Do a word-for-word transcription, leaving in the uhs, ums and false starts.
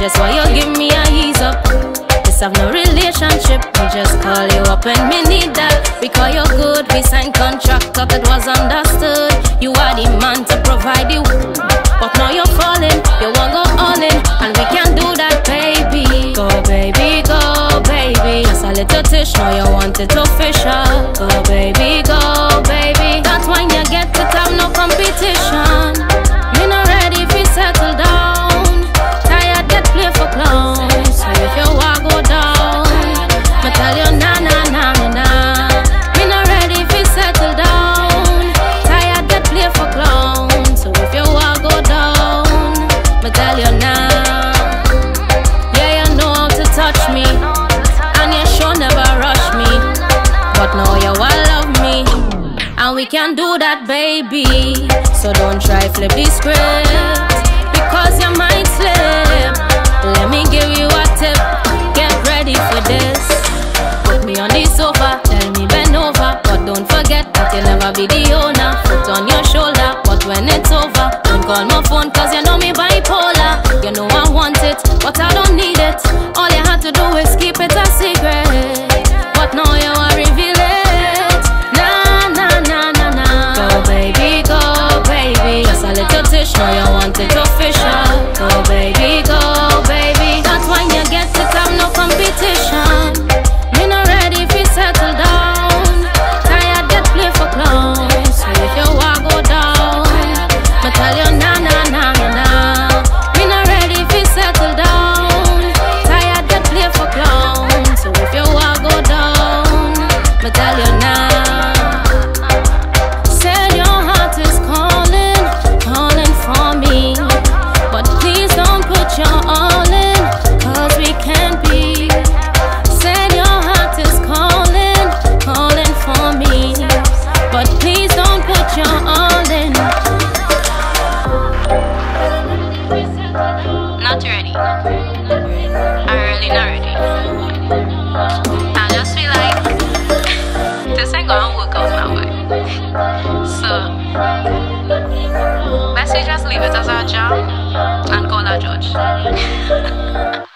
just why you give me a ease up. This have no relationship, we just call you up when me need that. Because you're good, we signed contract, thought it was understood. You are the man to provide you, but now you're falling, you won't go all in, and we can't do that, baby. Go baby, go baby, just a little Tish, now you want it official. Go baby, go baby, that's when you get to have no competition. Me not ready if we settle down, tired get play for clowns. So if you walk go down, me tell you na na na na na. Me not ready if we settle down, tired get play for clowns. So if you walk go down, me tell you now. Yeah, you know how to touch me, and you sure never rush me, but now you all love me, and we can do that, baby. So don't try flip the script, because you might slip. Let me give you a tip, get ready for this. Put me on the sofa, tell me bend over, but don't forget that you'll never be the owner. Foot on your shoulder, but when it's over, don't call my phone, cause you know me bipolar. You know I want it, but I don't need it. All you have to do is keep it a secret, but now you are reveal it. Na na na na na. Go baby, go baby, just a little Tish, now you want it official. Go baby, go baby, that's when you get to have no competition. Me not ready if we settle down, tired get play for clowns. So if you walk go down, me tell you na na na na na. Me not ready if we settle down, tired get play for clowns. So if you walk go down, me tell you now. Said your heart is calling, calling for me, but please don't put your all in, cause we can't be. Said your heart is calling, calling for me, but please don't put your all in. Not ready. I'm really not ready. I just feel like this ain't gonna work out my way. So best we just leave it as our job and call our judge.